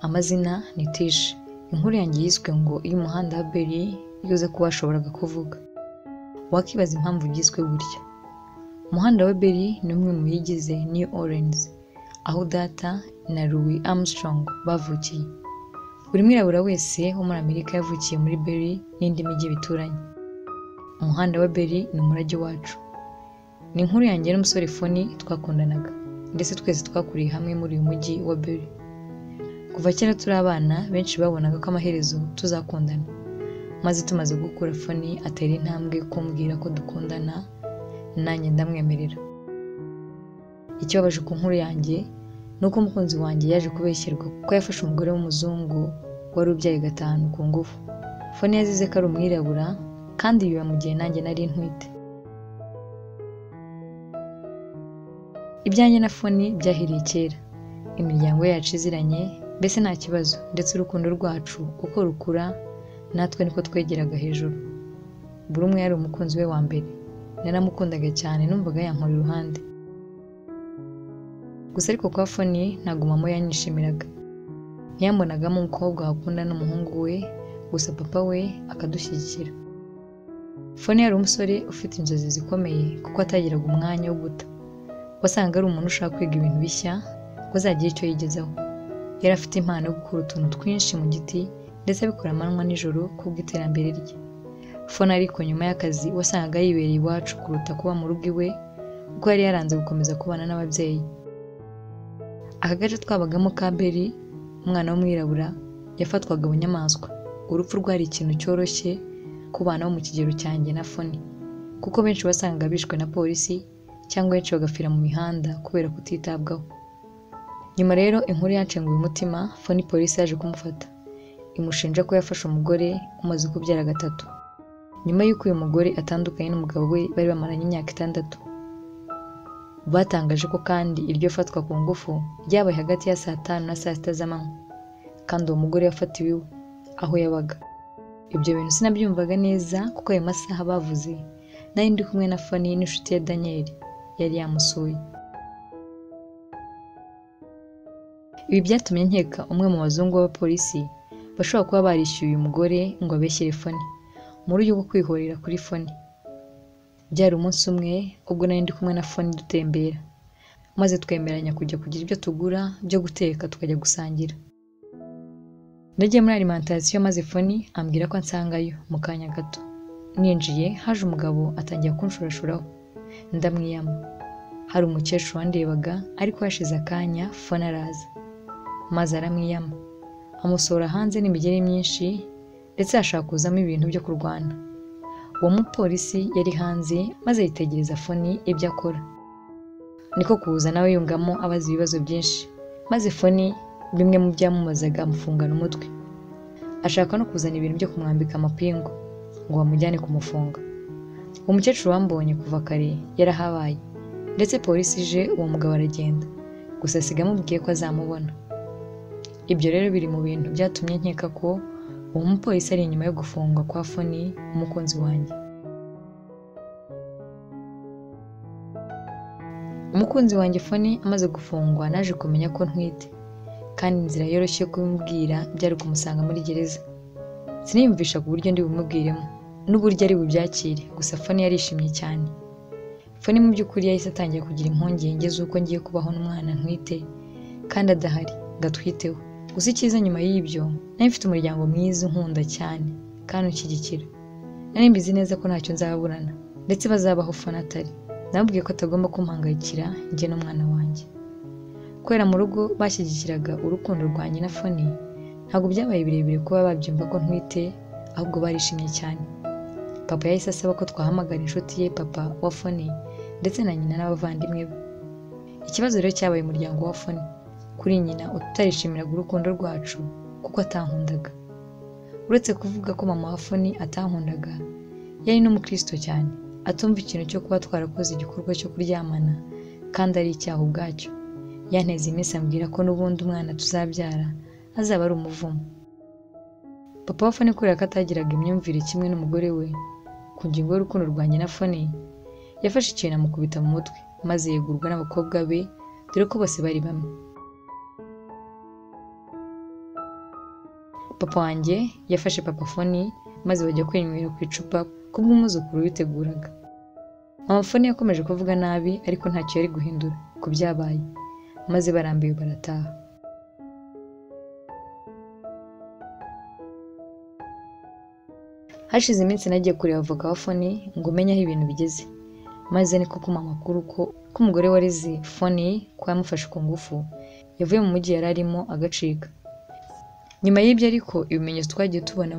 Amazina ni Tish. Inkuru yanjye yiswe ngo iyo umuhanda wa Berry yuze kuba washoboraga kuvuga. Wakibaza impamvu ugizwe gutya. Umuhanda wa Berry ni umwe mu yigize New Orleans, aho data na Louis Armstrong bavukiye. Buri mwirabura wese wo muri Amerika yavukiye muri Berry n'indi mijyi bituranye. Umuhanda wa Berry ni umurage wacu. Ni inkuru yanjye n'umusore Phony twakundanaga, ndetse twese twakuriye hamwe muri uyu mujyi wa Berry. Kuva kera turi abana, benshi babonaga ko amaherezo tuzakundana. Maze tumaze gukura, Phony atera intambwe kumbwira ko dukundana, nanjye ndamwemerera. Ikibabaje ku nkuru yanjye nuko umukunzi wanjye yaje kubeshyerwa kuko yafashe umugore w'umuzungu wari ubyaye 5 ku ngufu. Phony yazize ko ari umwirabura, kandi biba mu gihe nanjye nari ntwite. Ibyanjye na Phony byahiriye kera. Imiryango yacu iziranye, mbese nta kibazo, ndetse urukundo rwacu uko rukura natwe niko twegeraga hejuru. Buri umwe yari umukunzi we wa mbere. Naramukundaga cyane, numvaga yankora iruhande. Gusa ariko kwa Phony ntago mama yanyishimiraga. Ntiyambonagamo umukobwa wakunda n'umuhungu we, gusa papa we akadushyigikira. Phony yari umusore ufite inzozi zikomeye kuko atagiraga umwanya wo guta. Wasanga ari umuntu ushaka kwiga ibintu bishya ngo azagira icyo yigezaho. Yari afite impano yo gukora utuntu twinshi mu giti, ndetse abikora amanywa n'ijoro kubw'iterambere rye. Phony ariko nyuma y'akazi wasangaga yibereye iwacu kuruta kuba mu rugo iwe, kuko yari yaranze gukomeza kubana n'ababyeyi. Aka gace twabagamo ka Berry, umwana w'umwirabura yafatwaga bunyamaswa. Urupfu rwari ikintu cyoroshye ku bana bo mu kigero cyanjye na Phony, kuko benshi wasangaga bishwe na polisi cyangwa benshi bagapfira mu mihanda kubera kutitabwaho. Nyuma rero inkuru yancenguye umutima. Phony polisi yaje kumufata, imushinja ko yafashe umugore umaze kubyara 3. Nyuma y'uko uyu mugore atandukanye n'umugabo we bari bamaranye imyaka 6. Batangaje ko kandi iryo fatwa ku ngufu ryabaye hagati ya saa 5 na saa 6 z'amanywa, kandi uwo mugore yafatiwe iwe aho yabaga. Ibyo bintu sinabyumvaga neza kuko ayo masaha bavuze nari ndi kumwe na Phony n'inshuti ya Daniel yari yamusuye. Ibi byatumye nkeka umwe mu bazungu b'abapolisi bashobora kuba barishyuye uyu mugore ngo abeshyere Phony mu buryo bwo kwihorera kuri Phony. Byari umunsi umwe ubwo nari ndi kumwe na Phony dutembera, maze twemeranya kujya kugira ibyo tugura byo guteka tukajya gusangira. Nagiye muri alimentation, maze Phony ambwira ko ansangayo mu kanya gato. Ninjiye haje umugabo atangira kunshurashuraho, ndamwiyama. Hari umukecuru wandebaga, ariko hashize akanya Phony araza, maze aramwiyama, amusohora hanze n'imigeri myinshi, ndetse ashaka kuzamo ibintu byo kurwana. Uwo mupolisi yari hanze, maze yitegereza Phony ibyo akora. Niko kuza nawe yungamo abaza ibibazo byinshi, maze Phony bimwe mu byamumazaga amufungana umutwe. Ashaka no kuzana ibintu byo kumwambika amapingu ngo bamujyane kumufunga. Umukecuru wambonye kuva kare yarahabaye, ndetse polisi ije, uwo mugabo aragenda, gusa asiga amubwiye ko azamubona. Ibyo rero biri mu bintu byatumye nkeka ko uwo mupolisi ari inyuma yo gufungwa kwa Phony umukunzi wanjye. Umukunzi wanjye Phony amaze gufungwa, naje kumenya ko ntwite, kandi inzira yoroshye kumubwira byari kumusanga muri gereza. Siniyumvisha ku buryo ndi bumubwiremo n'uburyo ari bubyakire, gusa Phony yarishimye cyane. Phony mu by'ukuri yahise atangira kugira impungenge z'uko ngiye kubaho n'umwana ntwite kandi adahari gatwiteho. Gusa icyiza nyuma y'ibyo, nari mfite umuryango mwiza unkunda cyane kandi unshyigikira. Nari mbizi neza ko ntacyo nzaburana, ndetse bazabaho Phony atari. Nababwiye ko atagomba kumpangayikira njye n'umwana wanjye. Kubera mu rugo bashyigikiraga urukundo rwanjye na Phony, ntabwo byabaye birebire kuba babyumva ko ntwite, ahubwo barishimye cyane. Papa yahise asaba ko twahamagara inshuti ye, papa wa Phony, ndetse na nyina n'abavandimwe be. Ikibazo rero cyabaye umuryango wa Phony. Kuri nyina utarishimiraga urukundo rwacu kuko atankundaga. Uretse kuvuga ko mama wa Phony atankundaga, yari n'umukristo cyane, atumva ikintu cyo kuba twarakoze igikorwa cyo kuryamana kandi ari icyaha ubwacyo. Yanteze iminsi ambwira ko n'ubundi umwana tuzabyara azaba ari umuvumo. Papa wa Phony kubera ko atagiraga imyumvire kimwe n'umugore we ku ngingo y'urukundo rwanjye na Phony, yafashe ikintu amukubita mu mutwe, maze yegurwa n'abakobwa be, dore ko bose bari bamwe. papa wanjye yafashe papa Foni maze bajya kwinywera ku icupa kubw'umwuzukuru witeguraga. Mama Foni yakomeje kuvuga nabi ariko ntacyo yari guhindura ku byabaye, maze barambiwe barataha. Hashize iminsi nagiye kureba avoka wa Foni ngo menye aho ibintu bigeze, maze niko kuma amakuru ko umugore wareze Foni ko yamufashe ku ngufu yavuye mu mujyi yari arimo agacika. Nyuma y'ibyo ariko ibimenyetso twagiye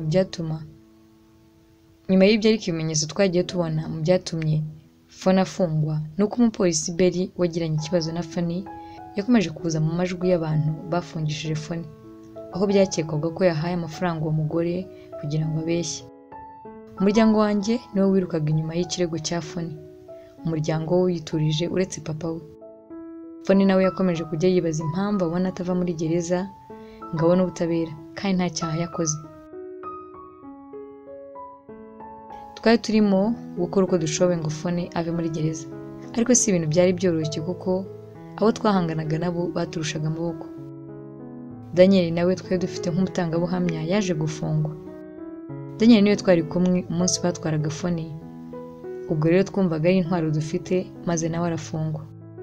tubona mu byatumye Foni afungwa nuko umupolisi Berry wagiranye ikibazo na Foni yakomeje kuza mu majwi y'abantu bafungishije Foni, aho byakekwaga ko yahaye amafaranga uwo mugore kugira ngo abeshye. Umuryango wanjye niwo wirukaga inyuma y'ikirego cya Foni, umuryango we witurije uretse papa we. Foni nawe yakomeje kujya yibaza impamvu abona atava muri gereza ngo abone ubutabera kandi nta cyaha yakoze. Twari turimo gukora uko dushoboye ngo Foni ave muri gereza, ariko si ibintu byari byoroshye kuko abo twahanganaga nabo baturushaga amaboko. Daniel nawe twari dufite nk'umutangabuhamya yaje gufungwa. Daniel niwe twari kumwe umunsi batwaraga Foni, ubwo rero twumvaga ari intwaro dufite maze nawe arafungwa.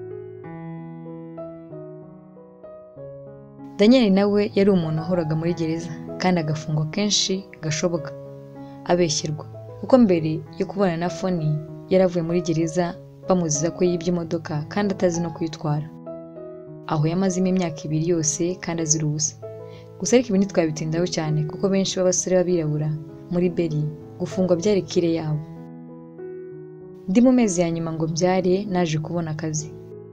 Daniel nawe yari umuntu wahoraga muri gereza kandi agafungwa kenshi gashoboka abeshyirwa, kuko mbere yo kubana na Foni yaravuye muri gereza bamuziza ko yibye imodoka kandi atazi no kuyitwara. Aho yamazemo imyaka 2 yose kandi azira ubusa. Gusa ariko ibi ntitwabitindaho cyane kuko benshi b'abasore b'abirabura muri Berry gufungwa byari kire yabo. Ndi mu mezi ya nyuma ngo mbyare naje kubona akazi.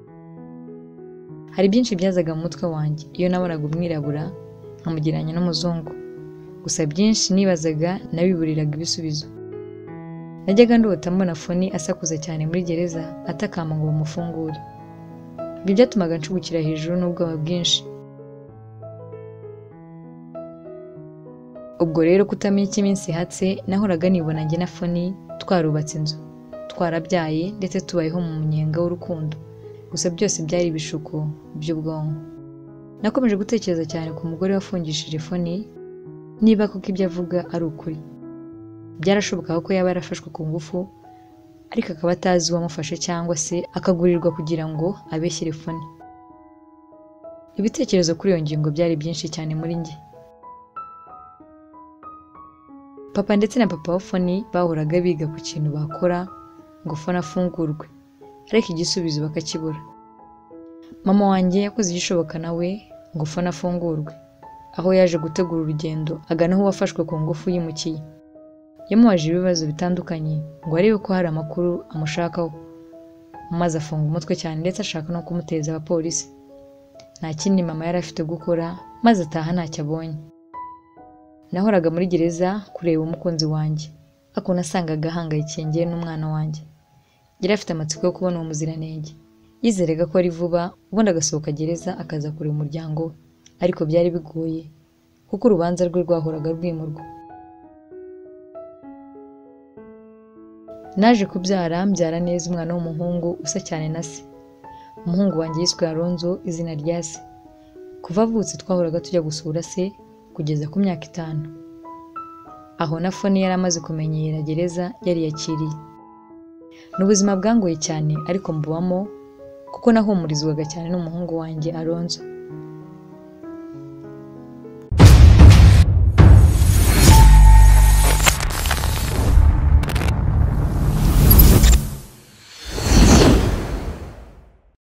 Hari byinshi byazaga mu mutwe wanjye iyo nabonaga umwirabura nkamugiranye n'umuzungu, gusa byinshi nibazaga nabiburiraga ibisubizo. Najyaga ndota mbona Foni asakuza cyane muri gereza atakamba ngo bamufungure. Ibyo byatumaga nshugukira hejuru n'ubwoba bwinshi. Ubwo rero kutamenya icyo iminsi ihatse nahoraga nibona njye na Foni twarubatse inzu, twarabyaye ndetse tubayeho mu munyenga w'urukundo, gusa byose byari ibishuko by'ubwonko. Nakomeje gutekereza cyane ku mugore wafungishije Foni niba koko ibyo avuga ari ukuri. Byarashobokaga ko yaba yarafashwe ku ngufu ariko akaba atazi uwamufashe cyangwa se akagurirwa kugira ngo abeshyire Foni. Ibitekerezo kuri iyo ngingo byari byinshi cyane muri njye. Papa ndetse na papa wa Foni bahoraga biga ku kintu bakora ngo Foni afungurwe, ariko igisubizo bakakibura. Mama wanjye yakoze igishoboka nawe ngo Foni afungurwe, aho yaje gutegura urugendo agana aho wafashwe ku ngufu yimukiye. Yamubaje ibibazo bitandukanye ngo arebe ko hari amakuru amushakaho, maze afunga umutwe cyane ndetse ashaka no kumuteza abapolisi. Nta kindi mama yari afite gukora maze ataha ntacyo abonye. Nahoraga muri gereza kureba umukunzi wanjye, ako nasangaga ahangayikiye n'umwana wanjye. Yari afite amatsiko yo kubona uwo muziranenge, yizeraga ko ari vuba ubundi agasohoka gereza akaza kureba umuryango we, ariko byari bigoye kuko urubanza rwe rwahoraga rwimurwa. Naje kubyara mbyara neza umwana w'umuhungu usa cyane na se. Umuhungu wanjye yiswe Alonzo, izina rya se. Kuva avutse twahoraga tujya gusura se kugeza ku myaka 5. Aho na Foni yari amaze kumenyera gereza yari yakiriye. N'ubuzima bwangoye cyane ariko mbubamo kuko nahumurizwaga cyane n'umuhungu wanjye Alonzo.